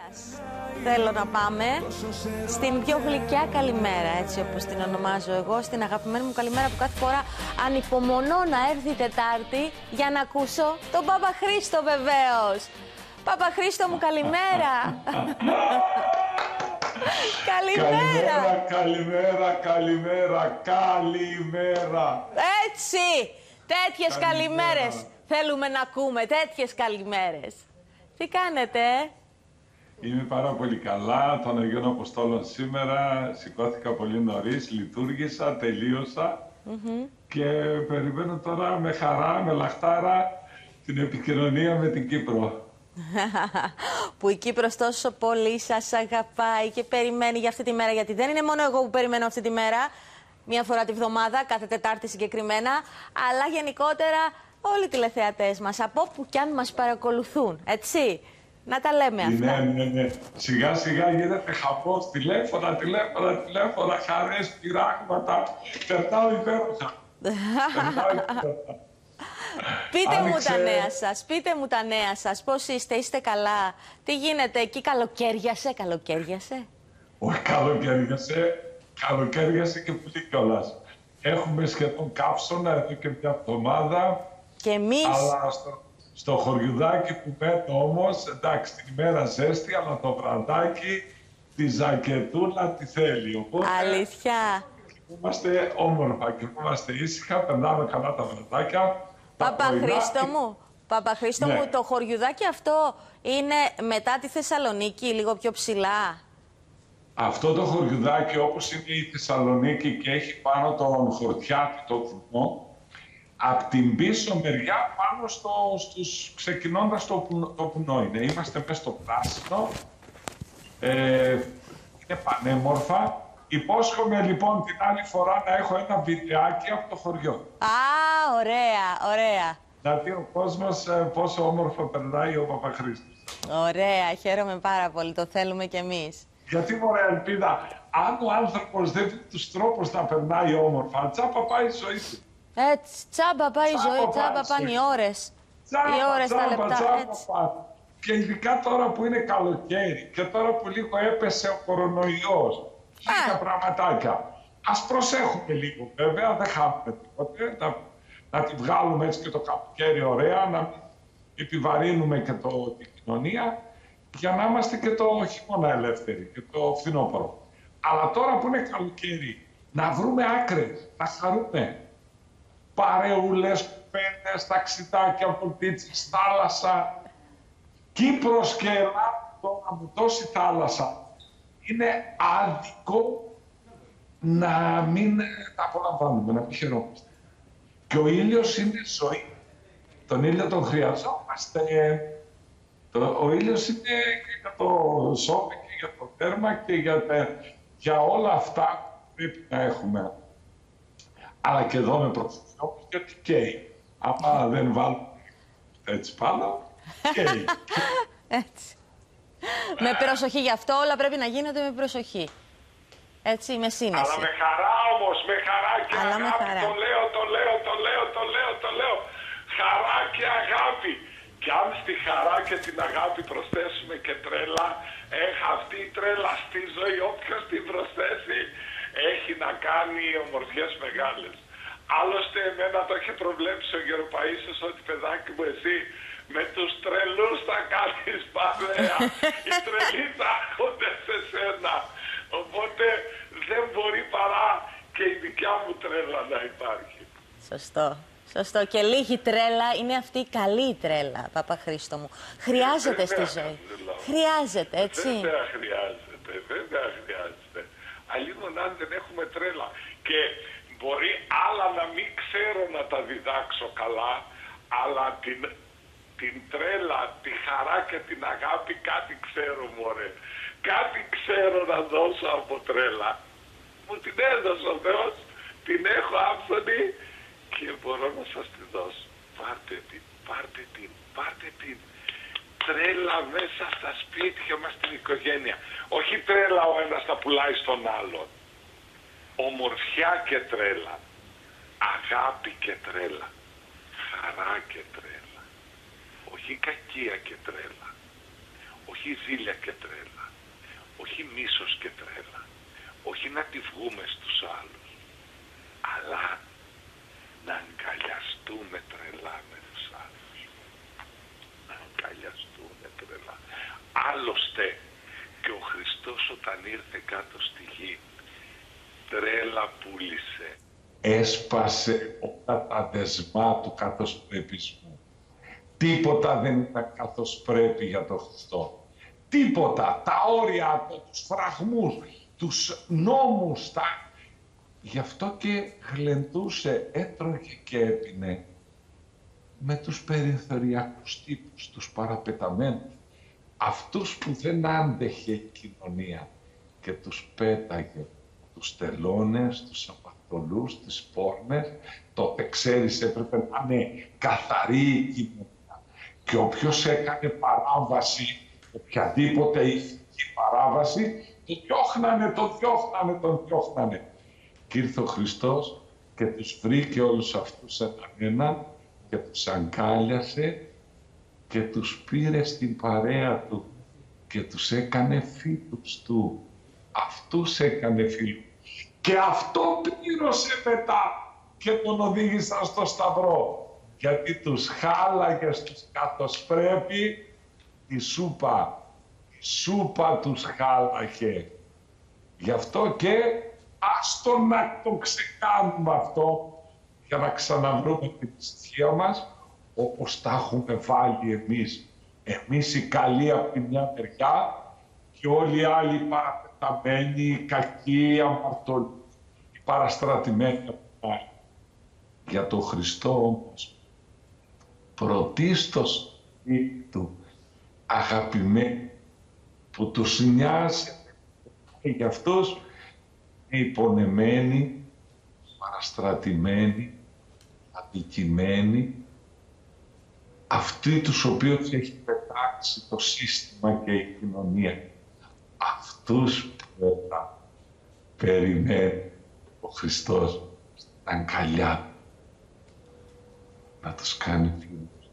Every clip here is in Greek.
Θέλω να πάμε στην πιο γλυκιά καλημέρα, έτσι όπως την ονομάζω εγώ, στην αγαπημένη μου καλημέρα που κάθε φορά ανυπομονώ να έρθει η Τετάρτη για να ακούσω τον Παπαχρήστο βεβαίως. Παπαχρήστο μου, καλημέρα. Καλημέρα. Καλημέρα. Έτσι, τέτοιες καλημέρες θέλουμε να ακούμε, τέτοιες καλημέρες. Τι κάνετε, Είμαι πάρα πολύ καλά, των Αγίων Αποστόλων σήμερα, σηκώθηκα πολύ νωρίς, λειτουργήσα, τελείωσα και περιμένω τώρα με χαρά, με λαχτάρα την επικοινωνία με την Κύπρο. Που η Κύπρος τόσο πολύ σας αγαπάει και περιμένει για αυτή τη μέρα, γιατί δεν είναι μόνο εγώ που περιμένω αυτή τη μέρα, μία φορά τη βδομάδα, κάθε Τετάρτη συγκεκριμένα, αλλά γενικότερα όλοι οι τηλεθεατές μας, από όπου κι αν μας παρακολουθούν, έτσι. Να τα λέμε αυτά. Ναι. Σιγά σιγά γίνεται χαμός, τηλέφωνα, χαρές, πειράγματα, περνάω υπέροχα. Πείτε μου τα νέα σας, πώς είστε καλά, τι γίνεται εκεί, καλοκαίριασε. Όχι, καλοκαίριασε και πολύ κιόλας. Έχουμε σχεδόν καύσωνα εδώ και μια εβδομάδα. Και εμείς. Αλλά στο χωριουδάκι που μένω όμως, εντάξει, την ημέρα ζέστη, αλλά το βραδάκι τη ζακετούλα τη θέλει. Οπότε, αλήθεια. Είμαστε όμορφα και είμαστε ήσυχα, περνάμε καλά τα βραδάκια. Παπαχρήστο μου, το χωριουδάκι αυτό είναι μετά τη Θεσσαλονίκη, λίγο πιο ψηλά. Αυτό το χωριουδάκι, όπως είναι η Θεσσαλονίκη και έχει πάνω τον Χορτιάτη, το βουνό, απ' την πίσω μεριά πάνω ξεκινώντας το βουνό είναι. Είμαστε μες στο πράσινο, είναι πανέμορφα. Υπόσχομαι λοιπόν την άλλη φορά να έχω ένα βιντεάκι από το χωριό. Α, ωραία. Να δει ο κόσμος πόσο όμορφο περνάει ο Παπαχρήστος. Ωραία, χαίρομαι πάρα πολύ, το θέλουμε κι εμείς. Γιατί μωρέ Ελπίδα, αν ο άνθρωπος δεν βρει τους τρόπους να περνάει όμορφα, τσάπα πάει η ζωή του. Έτσι, τσάμπα πάει η ζωή, τσάμπα πάνε οι ώρες. Τα λεπτά, έτσι. Και ειδικά τώρα που είναι καλοκαίρι και τώρα που λίγο έπεσε ο κορονοϊός, λίγα πραγματάκια. Ας προσέχουμε λίγο, βέβαια, δεν χάνουμε τίποτε. Να τη βγάλουμε έτσι και το καλοκαίρι ωραία, να μην επιβαρύνουμε και την κοινωνία, για να είμαστε και το χειμώνα ελεύθεροι και το φθινόπωρο. Αλλά τώρα που είναι καλοκαίρι, να βρούμε άκρες, να χαρούμε. Παρεούλες, κουπέντες, ταξιδάκια, βολτίτσες, θάλασσα. Κύπρος και Ελλάδα τώρα με τόση θάλασσα. Είναι άδικο να μην τα απολαμβάνουμε, να μην χαιρόμαστε. Και ο ήλιος είναι ζωή. Τον ήλιο τον χρειαζόμαστε. Ο ήλιος είναι και για το σώμα και για το τέρμα και για όλα αυτά που πρέπει να έχουμε. Αλλά και εδώ με προσοχή, γιατί καίει. Άμα δεν βάλουμε έτσι πάνω, καίει. Έτσι. Με προσοχή, γι' αυτό όλα πρέπει να γίνονται με προσοχή. Έτσι, με σύνεση. Αλλά με χαρά όμως, με χαρά και αλλά αγάπη. Το λέω. Χαρά και αγάπη. Και αν στη χαρά και την αγάπη προσθέσουμε και τρέλα, αυτή η τρέλα στη ζωή, όποιος την προσθέσει, έχει να κάνει ομορφιές μεγάλες. Άλλωστε, εμένα το είχε προβλέψει ο Γεροπαΐσιος ότι, παιδάκι μου, εσύ με τους τρελούς θα κάνεις παρέα. Οι τρελοί θα έρχονται σε σένα. Οπότε δεν μπορεί παρά και η δικιά μου τρέλα να υπάρχει. Σωστό. Και λίγη τρέλα είναι αυτή η καλή τρέλα, Παπαχρήστο μου. Χρειάζεται στη ζωή. Χρειάζεται, έτσι. Βέβαια χρειάζεται. Αλλήμον αν δεν έχουμε τρέλα. Και μπορεί άλλα να μην ξέρω να τα διδάξω καλά, αλλά την τρέλα, τη χαρά και την αγάπη κάτι ξέρω, μωρέ. Κάτι ξέρω να δώσω από τρέλα. Μου την έδωσε ο Θεός, την έχω άφθονη και μπορώ να σας τη δώσω. Πάρτε την. Τρέλα μέσα στα σπίτια μας, στην οικογένεια. Όχι τρέλα ο ένας θα πουλάει στον άλλον. Ομορφιά και τρέλα. Αγάπη και τρέλα. Χαρά και τρέλα. Όχι κακία και τρέλα. όχι ζήλια και τρέλα, όχι μίσος και τρέλα, όχι να τη βγούμε στους άλλους, αλλά να αγκαλιαστούμε τρελά με τους άλλους. Να αγκαλιαστούμε τρελά. Άλλωστε και ο Χριστός όταν ήρθε κάτω στη γη, τρέλα πούλησε. Έσπασε όλα τα δεσμά του καθοσπρεπισμού. Τίποτα δεν ήταν καθώς πρέπει για τον Χριστό. Τίποτα. Τα όρια, τους φραγμούς, τους νόμους. Γι' αυτό και γλεντούσε, έτρωγε και έπινε με τους περιθωριακούς τύπους, τους παραπεταμένους. Αυτούς που δεν άντεχε η κοινωνία και τους πέταγε. Τους τελώνες, τους απατολούς, τις πόρνες. Τότε ξέρεις έπρεπε να είναι καθαρή η κοινωνία. Και όποιος έκανε παράβαση, οποιαδήποτε ηθική παράβαση, τον διώχνανε. Και ήρθε ο Χριστός και τους βρήκε όλους αυτούς έναν και τους αγκάλιασε και τους πήρε στην παρέα του και τους έκανε φίλους του. Αυτούς έκανε φίλους. Και αυτό πλήρωσε μετά και τον οδήγησαν στο Σταυρό. Γιατί τους χάλαγε στους καθοσπρέπει τη σούπα. Η σούπα τους χάλαγε. Γι' αυτό και άστο να το ξεκάνουμε αυτό για να ξαναβρούμε την ησυχία μας όπως τα έχουμε βάλει εμείς. Εμείς οι καλοί από τη μια μεριά και όλοι οι άλλοι παραπεταμένοι, οι κακοί, οι αμαρτωλοί, οι παραστρατημένοι από την άλλη. Για τον Χριστό όμως, πρωτίστως του αγαπημένοι που τους νοιάζει και για αυτούς υπονεμένοι, παραστρατημένοι, αδικημένοι, αυτοί τους οποίους έχει πετάξει το σύστημα και η κοινωνία. Αυτούς που περιμένει ο Χριστός στην αγκαλιά να τους κάνει φίλους.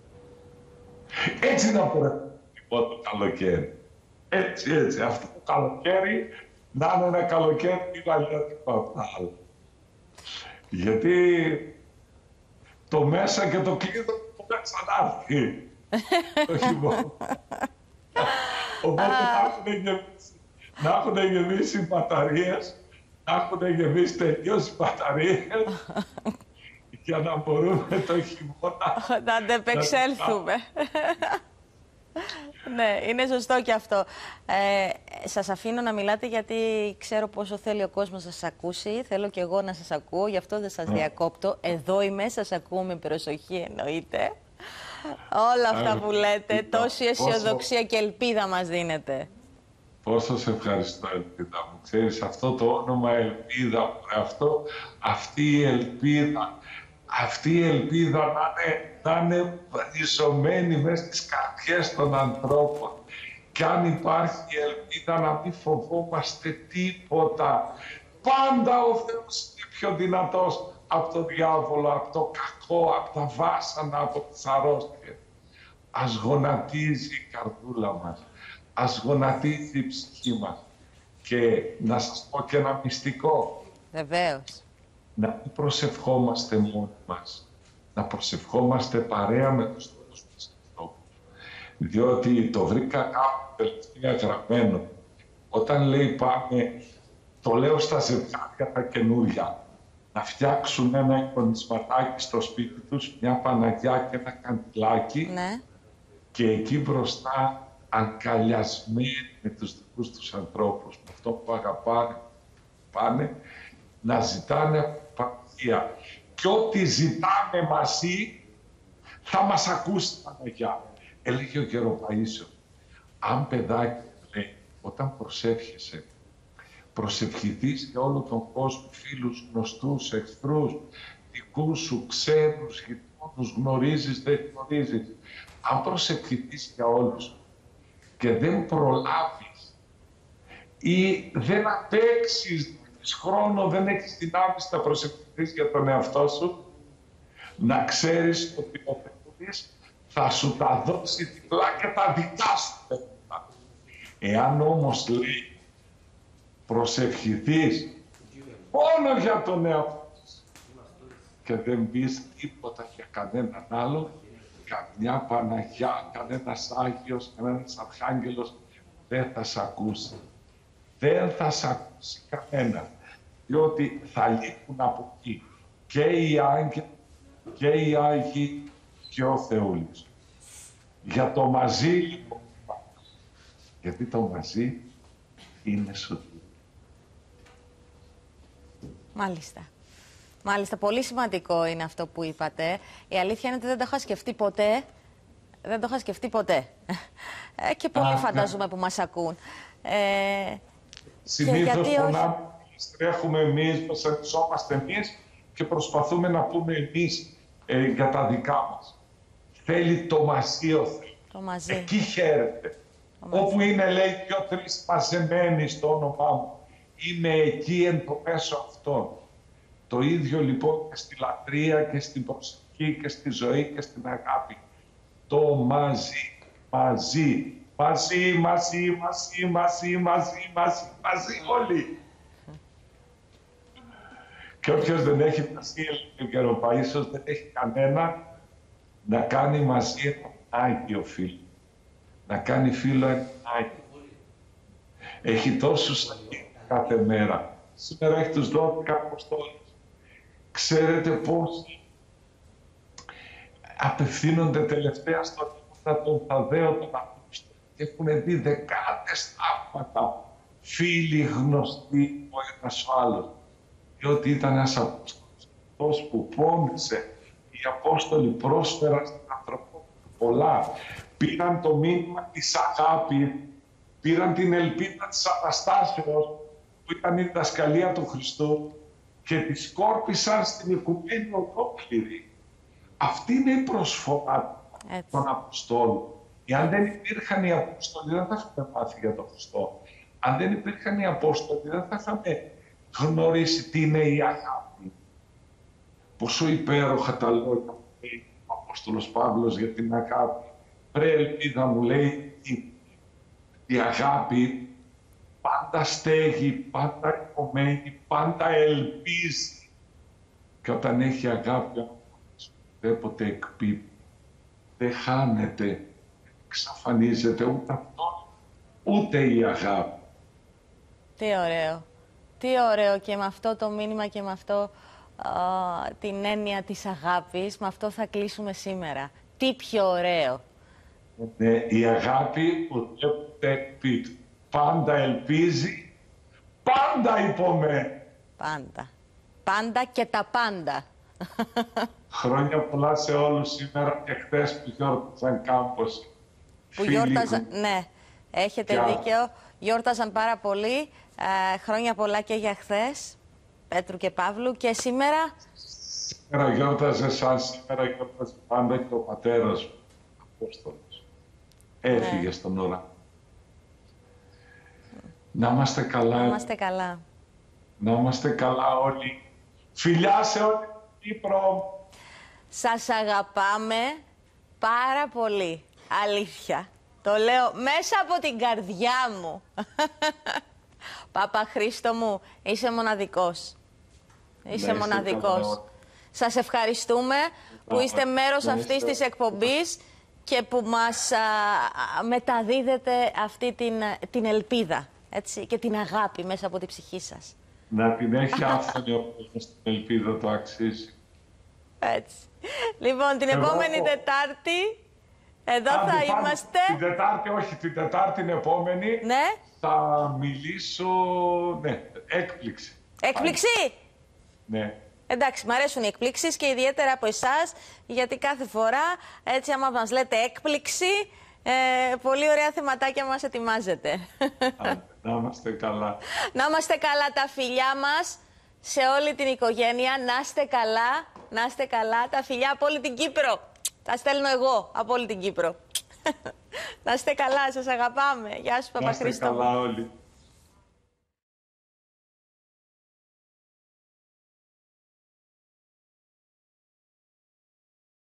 Έτσι να μπορέσουμε λοιπόν το καλοκαίρι. Έτσι, αυτό το καλοκαίρι να είναι ένα καλοκαίρι λίγο αλλιώτικο από τα άλλα. Γιατί το μέσα και το κλείδο θα ξανάρθει το χειμώνα. Οπότε να έχουν γεμίσει οι μπαταρίες, να έχουν γεμίσει τελείως οι μπαταρίες για να μπορούμε το χειμώνα να αντεπεξέλθουμε. Ναι, είναι σωστό και αυτό. Σας αφήνω να μιλάτε γιατί ξέρω πόσο θέλει ο κόσμος να σας ακούσει. Θέλω και εγώ να σας ακούω, γι' αυτό δεν σας διακόπτω. Εδώ είμαι, σας ακούω με προσοχή εννοείται. Όλα αυτά που λέτε, τόση αισιοδοξία και ελπίδα μας δίνετε. Πόσο σε ευχαριστώ, Ελπίδα μου. Ξέρεις, αυτό το όνομα Ελπίδα, αυτή η ελπίδα να είναι ριζωμένη μέσα στις καρδιές των ανθρώπων. Και αν υπάρχει η ελπίδα να μην φοβόμαστε τίποτα. Πάντα ο Θεός είναι πιο δυνατός από τον διάβολο, από το κακό, από τα βάσανα, από τις αρρώστιες. Ας γονατίζει η καρδούλα μας. Ας γονατίζει η ψυχή μας. Και να σας πω και ένα μυστικό. Βεβαίως. Να μην προσευχόμαστε μόνοι μας. Να προσευχόμαστε παρέα με τους άλλους μας ανθρώπους. Διότι το βρήκα κάπου τελευταία γραμμένο. Όταν λέει πάμε, το λέω στα ζευγάρια τα καινούρια, να φτιάξουν ένα εικονισματάκι στο σπίτι τους, μια Παναγιά και ένα καντιλάκι, ναι. Και εκεί μπροστά αγκαλιασμένοι με τους δικούς τους ανθρώπους, με αυτό που αγαπάνε, πάνε να ζητάνε από την Παναγία. Και ό,τι ζητάμε μαζί θα μας ακούσει η Παναγιά. Έλεγε ο Γεροπαΐσιος, αν παιδάκι, λέει, όταν προσεύχεσαι, προσευχηθείς για όλο τον κόσμο, φίλους, γνωστούς, εχθρούς, δικούς σου, ξένους, γειτόνους, γνωρίζεις, δεν γνωρίζεις. Αν προσευχηθείς για όλους και δεν προλάβεις ή δεν αντέξεις, χρόνο, δεν έχεις δυνάμεις να προσευχηθείς για τον εαυτό σου, να ξέρεις ότι ο Θεός θα σου τα δώσει διπλά και τα δικά σου. Εάν όμως λέει προσευχηθείς μόνο για τον εαυτό και δεν πεις τίποτα για κανέναν άλλο, καμιά Παναγιά, κανένας Άγιος, κανένας Αρχάγγελος δεν θα σ' ακούσει. Δεν θα σ' ακούσει κανένα, διότι θα λείπουν από εκεί και οι άγγελοι και οι Άγιοι και ο Θεούλης. Για το μαζί λοιπόν, γιατί το μαζί είναι σωτηρία. Μάλιστα. Μάλιστα, πολύ σημαντικό είναι αυτό που είπατε. Η αλήθεια είναι ότι δεν το είχα σκεφτεί ποτέ. Δεν το είχα σκεφτεί ποτέ. Και πολλοί φαντάζομαι που μας ακούν. Συνήθως φωνάμε, τρέχουμε εμείς, προσευχόμαστε εμείς και προσπαθούμε να πούμε εμείς για τα δικά μας. Θέλει το μαζί ο Θεός. Το μαζί. Εκεί χαίρεται. Όπου είναι, λέει, 2-3 μαζεμένοι στο όνομά μου. Είμαι εκεί εν το μέσο αυτών. Το ίδιο λοιπόν και στη λατρεία και στην προσευχή και στη ζωή και στην αγάπη. Το μαζί, μαζί, μαζί, μαζί, μαζί, μαζί, μαζί, μαζί, όλοι. Και όποιος δεν έχει μαζί Γεροπαΐσιος δεν έχει κανένα να κάνει μαζί έναν Άγιο φίλο. Να κάνει φίλο έναν Άγιο. Έχει τόσους Αγίους κάθε μέρα. Σήμερα έχει τους 12 Αποστόλους. Ξέρετε πώς απευθύνονται τελευταία στον τον Θαδδαίο τον Απόστολο και έχουν δει δεκάδες θαύματα, φίλοι γνωστοί ο ένας ο άλλος. Διότι ήταν ένας Απόστολος αυτός που πόνισε. Οι Απόστολοι πρόσφεραν στην ανθρωπότητα πολλά. Πήραν το μήνυμα της αγάπης, πήραν την ελπίδα της Αναστάσεως που ήταν η διδασκαλία του Χριστού και τη σκόρπισαν στην οικουμένη ολόκληρη. Αυτή είναι η προσφορά των Αποστόλων. Εάν δεν υπήρχαν οι Απόστολοι, δεν θα είχαμε μάθει για τον Χριστό. Αν δεν υπήρχαν οι Απόστολοι, δεν θα είχαμε γνωρίσει τι είναι η αγάπη. Πόσο υπέροχα τα λόγια που λέει ο Απόστολος Παύλος για την αγάπη. Πρέ ελπίδα μου λέει, η αγάπη πάντα στέγει, πάντα υπομένει, πάντα ελπίζει. Και όταν έχει αγάπη, ουδέποτε εκπίπτει, δεν χάνεται, εξαφανίζεται ούτε αυτό, ούτε η αγάπη. Τι ωραίο. Τι ωραίο και με αυτό το μήνυμα και με αυτό την έννοια της αγάπης, με αυτό θα κλείσουμε σήμερα. Τι πιο ωραίο. Ναι, η αγάπη ουδέποτε εκπίπτει. Πάντα ελπίζει, πάντα υπομένει. Πάντα. Πάντα και τα πάντα. Χρόνια πολλά σε όλους σήμερα και χθες που γιόρταζαν κάμπος. Που γιόρταζαν, ναι, έχετε δίκιο. Γιόρταζαν πάρα πολύ. Χρόνια πολλά και για χθες, Πέτρου και Παύλου. Και σήμερα... Σήμερα γιόρταζε σαν σήμερα γιόρταζε πάντα και ο πατέρας μου, Απόστολος. Έφυγε στον ουρανό. Να είμαστε καλά. Να είμαστε καλά. Να είμαστε καλά όλοι. Φιλιά σε όλη την Κύπρο. Σας αγαπάμε πάρα πολύ. Αλήθεια. Το λέω μέσα από την καρδιά μου. Παπαχρήστο μου, είσαι μοναδικός. Είσαι μοναδικός. Σας ευχαριστούμε που είστε μέρος αυτής της εκπομπής και που μας μεταδίδετε αυτή την ελπίδα, έτσι, και την αγάπη μέσα από την ψυχή σας. Να την έχει άφθονη ο κόσμος την ελπίδα, το αξίζει. Έτσι. Λοιπόν, την επόμενη Τετάρτη, εδώ θα είμαστε. Την Τετάρτη, όχι, την Τετάρτη την επόμενη, ναι, θα μιλήσω, ναι, έκπληξη. Έκπληξη! Ναι. Εντάξει, μ' αρέσουν οι εκπλήξεις και ιδιαίτερα από εσάς, γιατί κάθε φορά, έτσι, άμα μας λέτε έκπληξη, πολύ ωραία θεματάκια μας ετοιμάζετε. Να είμαστε καλά. Να είμαστε καλά τα φιλιά μας σε όλη την οικογένεια. Να είστε καλά, να είστε καλά. Τα φιλιά από όλη την Κύπρο. Τα στέλνω εγώ από όλη την Κύπρο. Να είστε καλά, σας αγαπάμε. Γεια σου, Παπαχρήστο. Να είστε καλά όλοι.